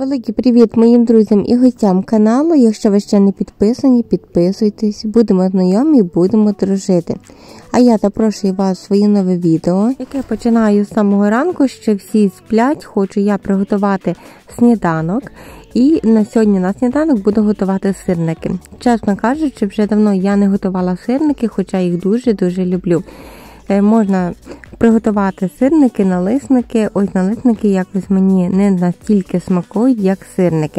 Великий привіт моїм друзям і гостям каналу. Якщо ви ще не підписані, підписуйтесь. Будемо знайомі, будемо дружити. А я запрошую вас в своє нове відео, яке починаю з самого ранку, ще всі сплять. Хочу я приготувати сніданок. І на сьогодні на сніданок буду готувати сирники. Чесно кажучи, вже давно я не готувала сирники, хоча їх дуже-дуже люблю. Можна приготувати сирники, налисники. Ось налисники якось мені не настільки смакують, як сирники.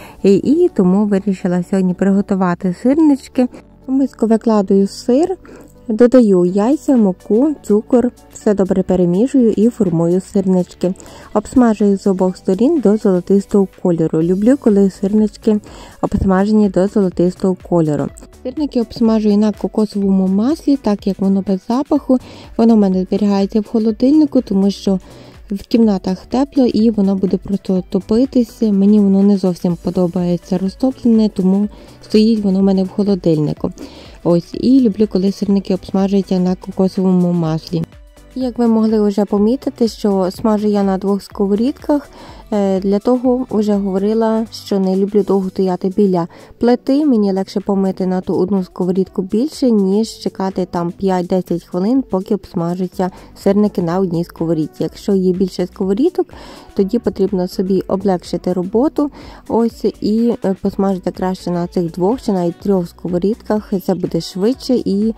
І тому вирішила сьогодні приготувати сирнички. В миску викладаю сир, додаю яйця, муку, цукор, все добре перемішую і формую сирнички. Обсмажую з обох сторін до золотистого кольору. Люблю, коли сирнички обсмажені до золотистого кольору. Сирники обсмажую на кокосовому маслі, так як воно без запаху. Воно в мене зберігається в холодильнику, тому що в кімнатах тепло і воно буде просто топитися. Мені воно не зовсім подобається розтоплене, тому стоїть воно в мене в холодильнику. Ось, і люблю, коли сирники обсмажуються на кокосовому маслі. Як ви могли вже помітити, що смажу я на двох сковорідках, для того вже говорила, що не люблю довго стояти біля плити. Мені легше помити на ту одну сковорідку більше, ніж чекати там 5-10 хвилин, поки обсмажуються сирники на одній сковорідці. Якщо є більше сковорідок, тоді потрібно собі облегшити роботу, ось, і посмажити краще на цих двох чи навіть трьох сковорідках. Це буде швидше і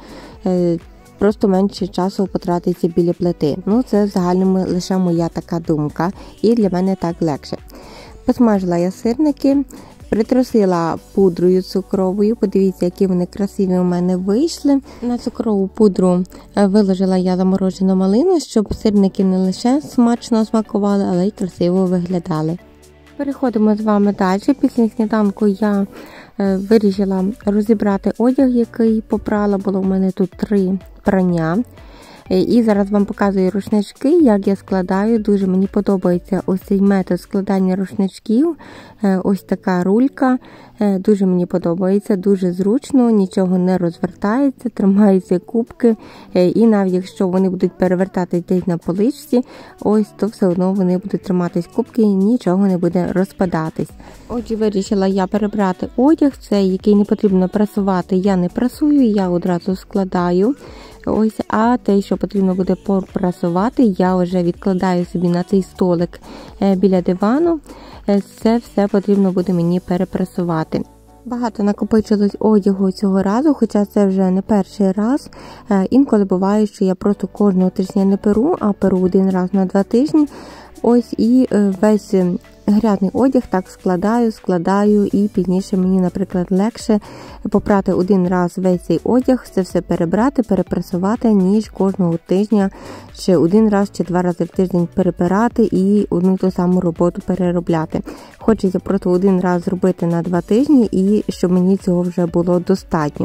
просто менше часу потратиться біля плити. Ну, це в загальному лише моя така думка, і для мене так легше. Посмажила я сирники, притрусила пудрою цукровою. Подивіться, які вони красиві у мене вийшли. На цукрову пудру виложила я заморожену малину, щоб сирники не лише смачно смакували, але й красиво виглядали. Переходимо з вами далі. Після сніданку я вирішила розібрати одяг, який попрала. Було в мене тут 3 прання. І зараз вам показую рушнички, як я складаю. Дуже мені подобається ось цей метод складання рушничків. Ось така рулька. Дуже мені подобається, дуже зручно, нічого не розвертається, тримаються кубки. І навіть якщо вони будуть перевертатись десь на поличці, ось, то все одно вони будуть триматись кубки і нічого не буде розпадатись. Отже, вирішила я перебрати одяг, цей, який не потрібно прасувати, я не прасую, я одразу складаю. Ось, а те, що потрібно буде попрасувати, я вже відкладаю собі на цей столик біля дивану. Це все потрібно буде мені перепрасувати. Багато накопичилось одягу цього разу, хоча це вже не перший раз. Інколи буває, що я просто кожного тижня не перу, а перу один раз на 2 тижні. Ось, і весь грязний одяг так складаю, і пізніше мені, наприклад, легше попрати один раз весь цей одяг, це все перебрати, перепрасувати, ніж кожного тижня чи один раз, чи 2 рази в тиждень перепирати і одну ту саму роботу переробляти. Хочеться просто один раз зробити на 2 тижні, і щоб мені цього вже було достатньо.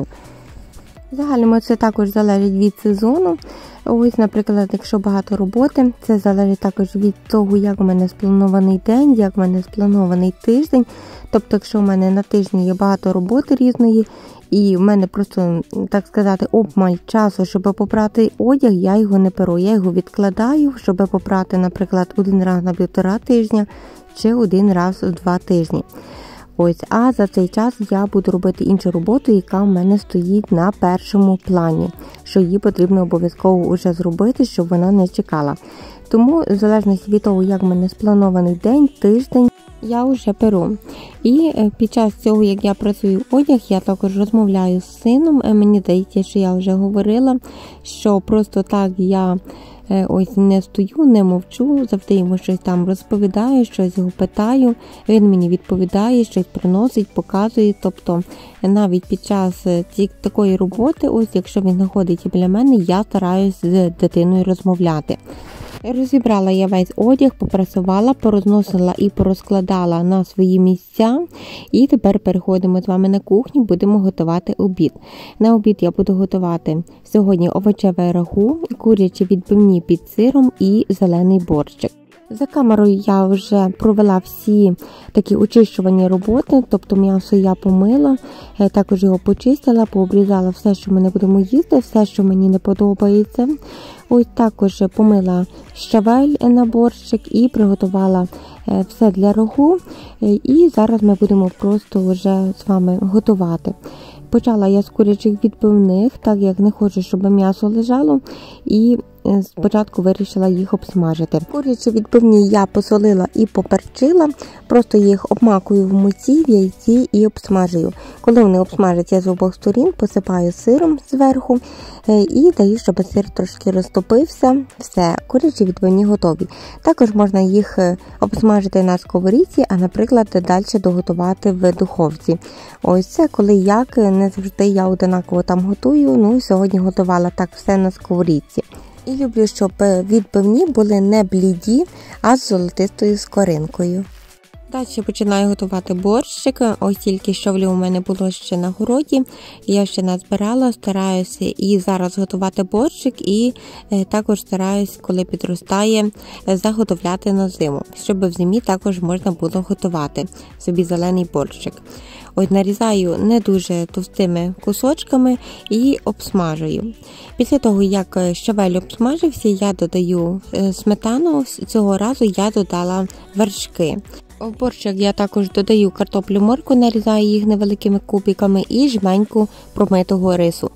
В загальному це також залежить від сезону. Ось, наприклад, якщо багато роботи, це залежить також від того, як у мене спланований день, як у мене спланований тиждень. Тобто, якщо у мене на тижні є багато роботи різної, і в мене просто, так сказати, обмаль часу, щоб попрати одяг, я його не перу. Я його відкладаю, щоб попрати, наприклад, один раз на 1,5 тижня, чи один раз у 2 тижні. Ось, а за цей час я буду робити іншу роботу, яка в мене стоїть на першому плані, що її потрібно обов'язково вже зробити, щоб вона не чекала. Тому, в залежності від того, як в мене спланований день, тиждень, я вже перу. І під час цього, як я працюю одяг, я також розмовляю з сином. Мені здається, що я вже говорила, що просто так я ось не стою, не мовчу, завжди йому щось там розповідаю, щось його питаю, він мені відповідає, щось приносить, показує. Тобто навіть під час такої роботи, ось якщо він знаходиться біля мене, я стараюсь з дитиною розмовляти. Розібрала я весь одяг, попрасувала, порозносила і порозкладала на свої місця. І тепер переходимо з вами на кухню, будемо готувати обід. На обід я буду готувати сьогодні овочеве рагу, курячі відбивні під сиром і зелений борщик. За камерою я вже провела всі такі очищувальні роботи, тобто м'ясо я помила, також його почистила, пообрізала все, що ми не будемо їсти, все, що мені не подобається. Ось також помила щавель на борщик і приготувала все для рагу. І зараз ми будемо просто вже з вами готувати. Почала я з курячих відбивних, так як не хочу, щоб м'ясо лежало, і спочатку вирішила їх обсмажити. Курячі відбивні я посолила і поперчила, просто їх обмакую в муці, в яйці і обсмажую. Коли вони обсмажаться з обох сторін, посипаю сиром зверху і даю, щоб сир трошки розтопився. Все, курячі відбивні готові. Також можна їх обсмажити на сковорідці, а, наприклад, далі доготувати в духовці. Ось це коли як, не завжди я одинаково там готую, сьогодні готувала так все на сковорідці. І люблю, щоб відбивні були не бліді, а з золотистою скоринкою. Далі починаю готувати борщик. Ось тільки щавлю у мене було ще на городі. Я ще назбирала, стараюся і зараз готувати борщик, і також стараюсь, коли підростає, заготовляти на зиму, щоб в зимі також можна було готувати собі зелений борщик. Ось нарізаю не дуже товстими кусочками і обсмажую. Після того, як щавель обсмажився, я додаю сметану. Цього разу я додала вершки. В борщик я також додаю картоплю, моркву, нарізаю їх невеликими кубиками і жменьку промитого рису.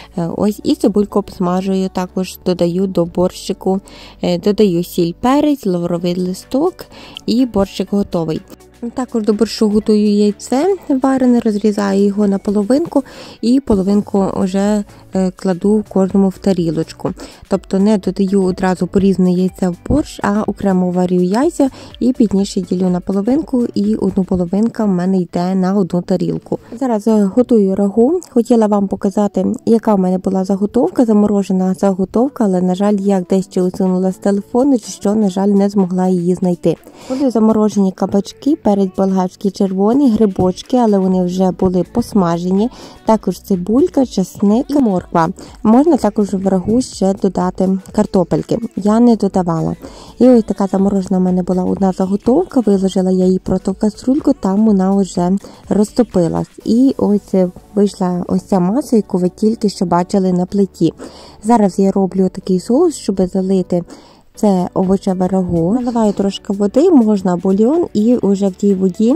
Ось і цибульку обсмажую, також додаю до борщику, додаю сіль, перець, лавровий листок і борщик готовий. Також до борщу готую яйце варене, розрізаю його на половинку і половинку вже кладу кожному в тарілочку. Тобто не додаю одразу порізане яйце в борщ, а окремо варю яйця і пізніше ділю на половинку, і одну половинка в мене йде на одну тарілку. Зараз готую рагу. Хотіла вам показати, яка в мене була заготовка, заморожена заготовка, але, на жаль, я десь чи усунула з телефону, чи що, на жаль, не змогла її знайти. Були заморожені кабачки, перець болгарський червоний, грибочки, але вони вже були посмажені, також цибулька, чесник і морква. Можна також в рагу ще додати картопельки. Я не додавала. І ось така заморожена в мене була одна заготовка, виложила я її просто в каструльку, там вона вже розтопилась. І ось вийшла ось ця маса, яку ви тільки що бачили на плиті. Зараз я роблю такий соус, щоб залити це овочеве рагу. Наливаю трошки води, можна бульйон, і вже в тій воді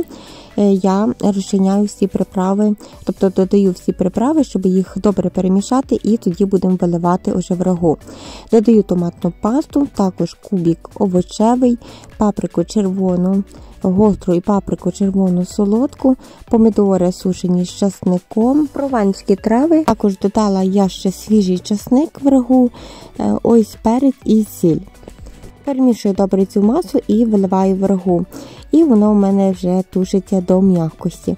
я розчиняю всі приправи, тобто додаю всі приправи, щоб їх добре перемішати, і тоді будемо виливати уже в рагу. Додаю томатну пасту, також кубик овочевий, паприку червону, гостру і паприку червону солодку, помідори сушені з часником, прованські трави. Також додала я ще свіжий часник в рагу, ось перець і сіль. Перемішую добре цю масу і виливаю в рагу. І воно у мене вже тушиться до м'якості.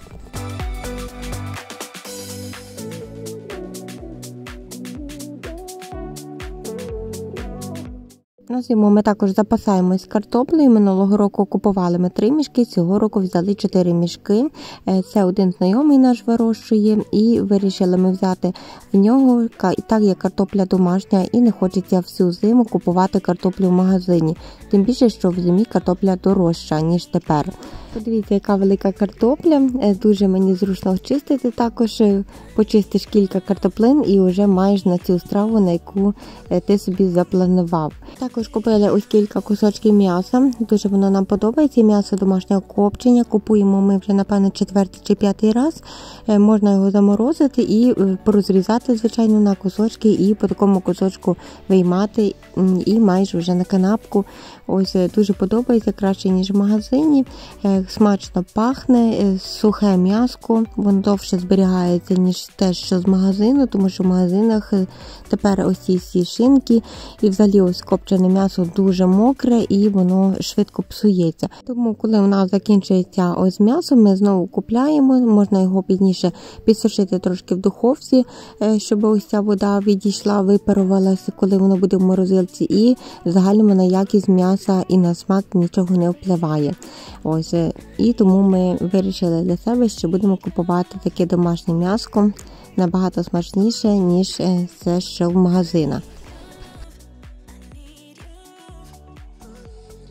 На зиму ми також запасаємось картоплею. Минулого року купували ми 3 мішки, цього року взяли 4 мішки. Це один знайомий наш вирощує, і вирішили ми взяти в нього, так як картопля домашня, і не хочеться всю зиму купувати картоплю в магазині. Тим більше, що в зимі картопля дорожча, ніж тепер. Подивіться, яка велика картопля, дуже мені зручно чистити, також почистиш кілька картоплин і вже маєш на цю страву, на яку ти собі запланував. Також купили ось кілька кусочків м'яса, дуже воно нам подобається, м'ясо домашнього копчення, купуємо ми вже, напевно, 4-й чи 5-й раз, можна його заморозити і порозрізати, звичайно, на кусочки, і по такому кусочку виймати, і маєш вже на канапку. Ось дуже подобається, краще, ніж в магазині. Смачно пахне, сухе м'яско, воно довше зберігається, ніж те, що з магазину, тому що в магазинах тепер ось ці шинки, і взагалі ось копчене м'ясо дуже мокре, і воно швидко псується. Тому, коли у нас закінчується ось м'ясо, ми знову купляємо, можна його пізніше підсушити трошки в духовці, щоб ось ця вода відійшла, випарувалася, коли воно буде в морозилці, і загально на якість м'яса і на смак нічого не впливає. Ось, і тому ми вирішили для себе, що будемо купувати таке домашнє м'яско набагато смачніше, ніж це, що в магазинах.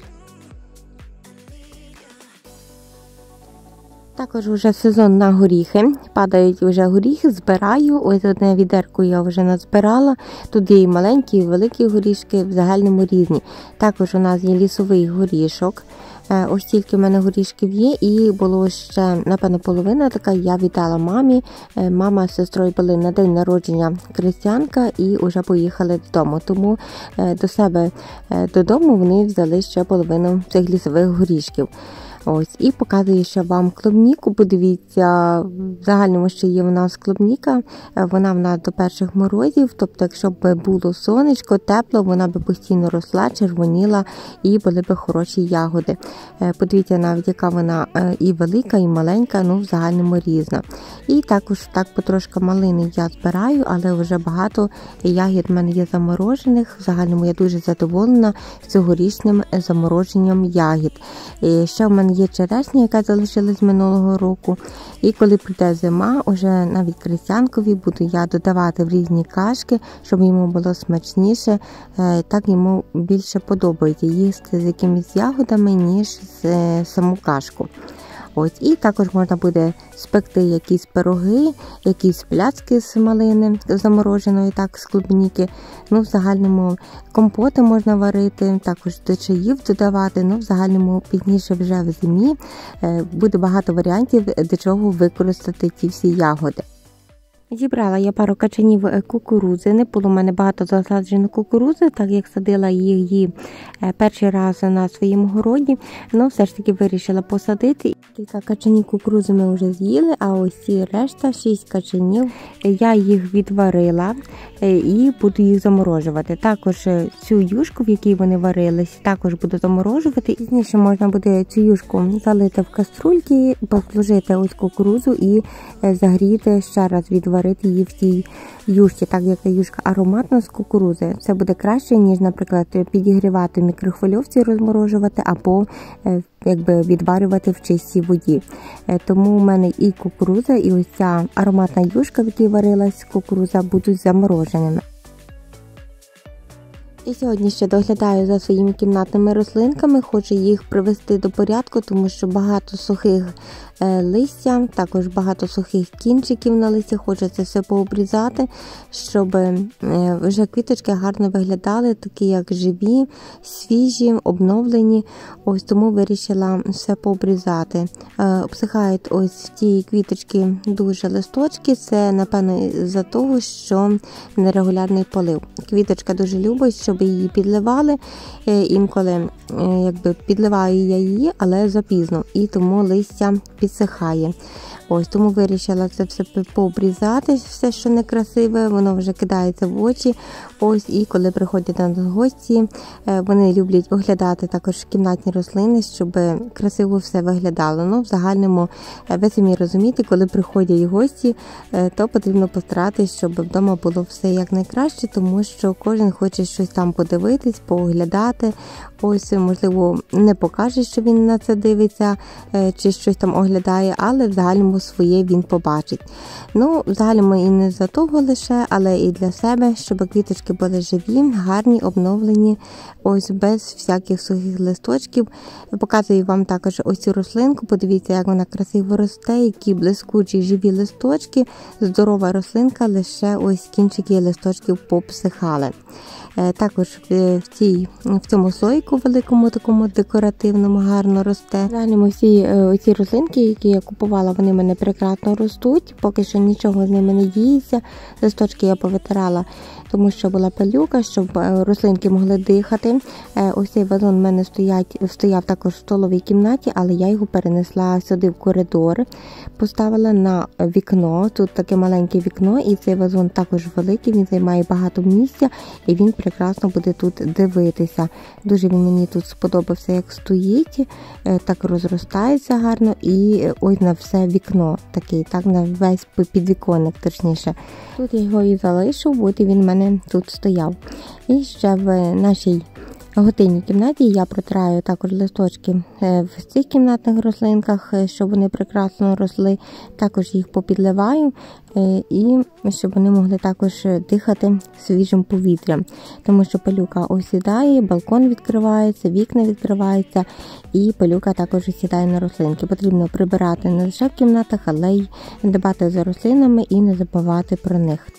Також вже сезон на горіхи. Падають вже горіхи, збираю. Ось одне відерко я вже назбирала. Тут є і маленькі, і великі горішки, в загальному різні. Також у нас є лісовий горішок. Ось тільки в мене горішків є, і було ще, напевно, половина така, я віддала мамі. Мама з сестрою були на день народження крестянка і вже поїхали додому. Тому до себе додому вони взяли ще половину цих лісових горішків. Ось, і показую ще вам клубніку. Подивіться, в загальному ще є у нас клубніка. Вона в нас до перших морозів, тобто якщо б було сонечко, тепло, вона б постійно росла, червоніла і були б хороші ягоди. Подивіться навіть, яка вона і велика, і маленька, ну в загальному різна. І також так потрошки малини я збираю, але вже багато ягід в мене є заморожених. В загальному я дуже задоволена цьогорічним замороженням ягід. І ще в мене є черешня, яка залишилась минулого року. І коли прийде зима, уже навіть крестянкові буду я додавати в різні кашки, щоб йому було смачніше. Так йому більше подобається їсти з якимись ягодами, ніж з саму кашку. Ось, і також можна буде спекти якісь пироги, якісь пляцки з малини замороженої, так, з клубніки. Ну, в загальному компоти можна варити, також до чаїв додавати. Ну, в загальному пізніше вже в зимі буде багато варіантів, до чого використати ті всі ягоди. Зібрала я пару качанів кукурудзи. Не було в мене багато засаджено кукурудзи, так як садила її перший раз на своєму городі. Ну, все ж таки вирішила посадити. Кілька качанів кукурудзи ми вже з'їли, а ось ці решта, 6 качанів, я їх відварила і буду їх заморожувати. Також цю юшку, в якій вони варились, також буду заморожувати. Пізніше можна буде цю юшку залити в каструльки, послужити ось кукурудзу і загріти ще раз, відварити її в цій юшці, так як юшка ароматна з кукурудзи. Це буде краще, ніж, наприклад, підігрівати в мікрохвильовці, розморожувати або якби відварювати в чистій воді. Тому в мене і кукурудза, і ось ця ароматна юшка, в якій варилась кукурудза, будуть замороженими. І сьогодні ще доглядаю за своїми кімнатними рослинками, хочу їх привести до порядку, тому що багато сухих листя, також багато сухих кінчиків на листі, хочу це все пообрізати, щоб вже квіточки гарно виглядали, такі як живі, свіжі, обновлені. Ось тому вирішила все пообрізати. Обсихають ось в ті квіточки дуже листочки, це напевно за того, що нерегулярний полив. Квіточка дуже любить, щоб її підливали, інколи якби підливаю я її, але запізно, і тому листя підсихає. Ось, тому вирішила це все пообрізати, все, що некрасиве, воно вже кидається в очі. Ось, і коли приходять на гості, вони люблять оглядати також кімнатні рослини, щоб красиво все виглядало. Ну, в загальному, ви самі розумієте, коли приходять гості, то потрібно постаратись, щоб вдома було все якнайкраще, тому що кожен хоче щось там подивитись, пооглядати. Ось, можливо, не покаже, що він на це дивиться, чи щось там оглядає, але в загальному своє він побачить. Ну, в загальному і не за того лише, але і для себе, щоб квіточки були живі, гарні, обновлені, ось без всяких сухих листочків. Показую вам також ось цю рослинку, подивіться, як вона красиво росте, які блискучі живі листочки, здорова рослинка, лише ось кінчики листочків попсихали. Також в цьому слойку великому, такому декоративному, гарно росте. Реально всі ці рослинки, які я купувала, вони в мене прекрасно ростуть, поки що нічого з ними не діється. Листочки я повитирала, тому що була пилюка, щоб рослинки могли дихати. Ось цей вазон в мене стояв також в столовій кімнаті, але я його перенесла сюди в коридор, поставила на вікно. Тут таке маленьке вікно, і цей вазон також великий, він займає багато місця, і він прекрасно буде тут дивитися. Дуже він мені тут сподобався, як стоїть, так розростається гарно, і ось на все вікно такий, так, на весь підвіконник, точніше. Тут я його і залишу, от і він в мене тут стояв. І ще в нашій гостинній кімнаті я протираю також листочки в цих кімнатних рослинках, щоб вони прекрасно росли. Також їх попідливаю, і щоб вони могли також дихати свіжим повітрям. Тому що пилюка осідає, балкон відкривається, вікна відкриваються, і пилюка також осідає на рослинки. Потрібно прибирати не лише в кімнатах, але й дбати за рослинами і не забувати про них.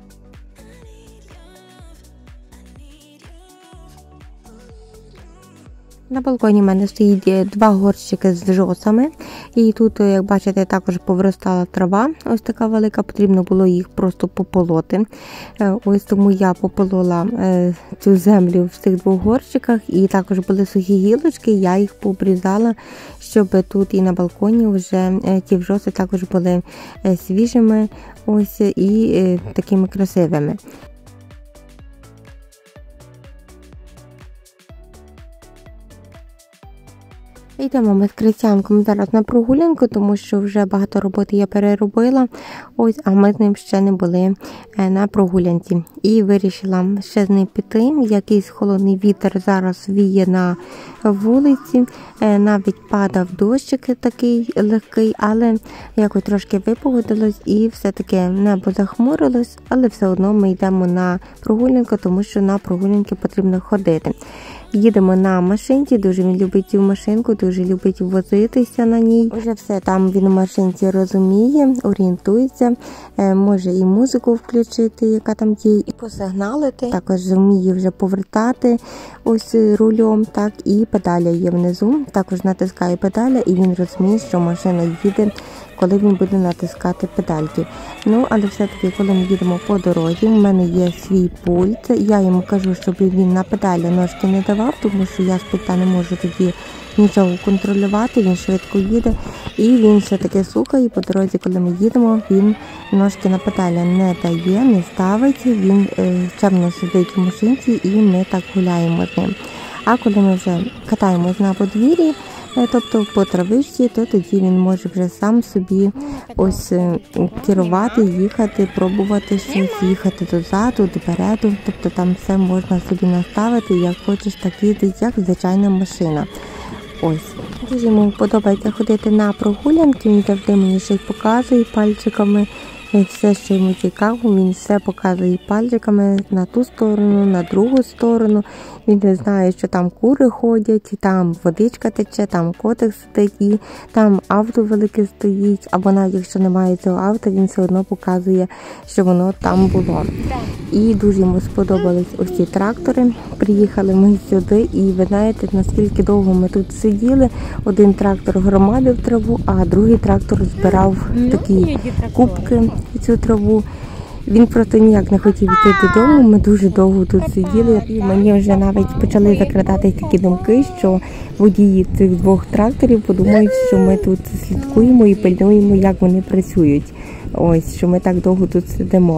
На балконі в мене стоїть 2 горщики з жосами, і тут, як бачите, також повиростала трава, ось така велика, потрібно було їх просто пополоти. Ось тому я пополола цю землю в цих 2 горщиках, і також були сухі гілочки, я їх пообрізала, щоб тут і на балконі вже ті жоси також були свіжими, ось, і такими красивими. Йдемо ми з Крістіанком зараз на прогулянку, тому що вже багато роботи я переробила, ось, а ми з ним ще не були на прогулянці. І вирішила ще з ним піти, якийсь холодний вітер зараз віє на вулиці, навіть падав дощик такий легкий, але якось трошки випогодилось і все-таки небо захмурилось, але все одно ми йдемо на прогулянку, тому що на прогулянки потрібно ходити. Їдемо на машинці, дуже він любить цю машинку, дуже любить возитися на ній. Вже все там він в машинці розуміє, орієнтується, може і музику включити, яка там є, і посигналити. Також вміє вже повертати ось рулем, так, і педаля є внизу. Також натискає педаля, і він розуміє, що машина їде, коли він буде натискати педальки. Ну, але все-таки, коли ми їдемо по дорозі, в мене є свій пульт. Я йому кажу, щоб він на педалі ножки не давав, тому що я з пульта не можу тоді нічого контролювати, він швидко їде. І він все-таки слухає, по дорозі, коли ми їдемо, він ножки на педалі не дає, не ставить, він чемно сидить в машинці, і ми так гуляємо з ним. А коли ми вже катаємось на подвір'ї, тобто по травичці, то тоді він може вже сам собі ось керувати, їхати, пробувати щось, їхати дозаду, допереду, тобто там все можна собі наставити, як хочеш, так їздить, як звичайна машина. Ось. Дуже йому подобається ходити на прогулянки, він завжди мені щось показує пальчиками. Все, що йому цікаво, він все показує пальчиками на ту сторону, на другу сторону. Він не знає, що там кури ходять, там водичка тече, там котик сидить, і там авто велике стоїть. Або навіть якщо немає цього авто, він все одно показує, що воно там було. І дуже йому сподобались ось ці трактори. Приїхали ми сюди, і ви знаєте, наскільки довго ми тут сиділи. Один трактор громадив траву, а другий трактор збирав такі кубки цю траву. Він просто ніяк не хотів йти додому, ми дуже довго тут сиділи, і мені вже навіть почали закрадатись такі думки, що водії цих 2 тракторів подумають, що ми тут слідкуємо і пильнуємо, як вони працюють. Ось, що ми так довго тут сидимо.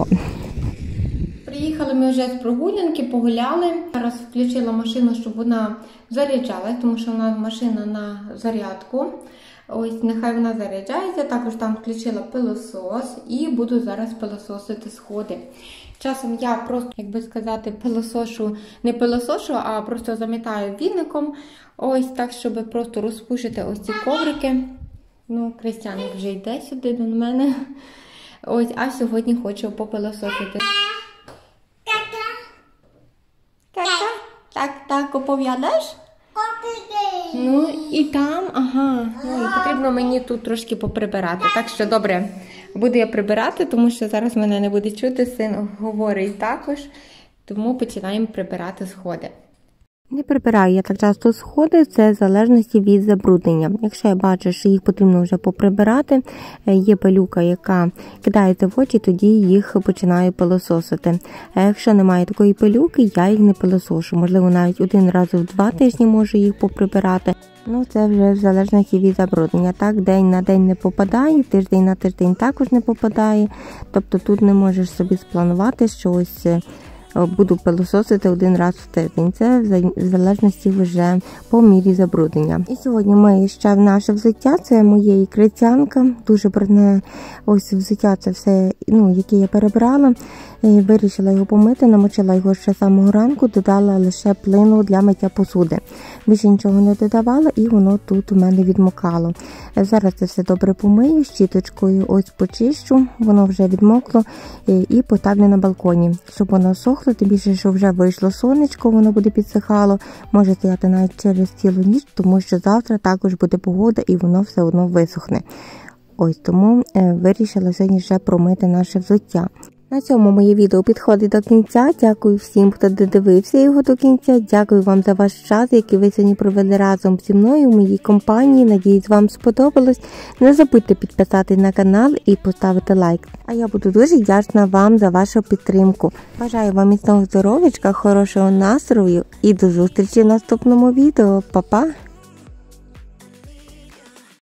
Приїхали ми вже з прогулянки, погуляли. Зараз включила машину, щоб вона заряджалась, тому що у нас машина на зарядку. Ось, нехай вона заряджається, також там включила пилосос і буду зараз пилососити сходи. Часом я просто, як би сказати, не пилосошу, а просто замітаю віником, ось так, щоб просто розпушити ось ці коврики. Ну, Крістіаник вже йде сюди до мене. Ось, а сьогодні хочу попилососити. Так, оповідаєш? Ну і там, ну і потрібно мені тут трошки поприбирати. Так що добре, буду я прибирати, тому що зараз мене не буде чути, син говорить також, тому починаємо прибирати сходи. Не прибираю я так часто сходи, це в залежності від забруднення. Якщо я бачу, що їх потрібно вже поприбирати, є пилюка, яка кидається в очі, тоді їх починаю пилососити. А якщо немає такої пилюки, я їх не пилосошу. Можливо, навіть 1 раз в 2 тижні можу їх поприбирати. Ну, це вже в залежності від забруднення. Так, день на день не попадає, тиждень на тиждень також не попадає. Тобто тут не можеш собі спланувати, що ось буду пилососити один раз в тиждень. Це в залежності вже по мірі забруднення. І сьогодні мию ще в наше взуття. Це моєї крицянка. Дуже брудне ось взуття, це все, яке я перебрала. Вирішила його помити, намочила його ще з самого ранку, додала лише плину для миття посуди. Більше нічого не додавала і воно тут у мене відмокало. Зараз це все добре помию, щіточкою ось почищу, воно вже відмокло і поставлю на балконі, щоб воно сохло, тим більше, що вже вийшло сонечко, воно буде підсихало, може стояти навіть через цілу ніч, тому що завтра також буде погода і воно все одно висохне. Ось тому вирішила сьогодні вже промити наше взуття. На цьому моє відео підходить до кінця. Дякую всім, хто додивився його до кінця. Дякую вам за ваш час, який ви сьогодні провели разом зі мною в моїй компанії. Надіюсь, вам сподобалось. Не забудьте підписатись на канал і поставити лайк. А я буду дуже вдячна вам за вашу підтримку. Бажаю вам міцного здоров'ячка, хорошого настрою і до зустрічі в наступному відео. Па-па!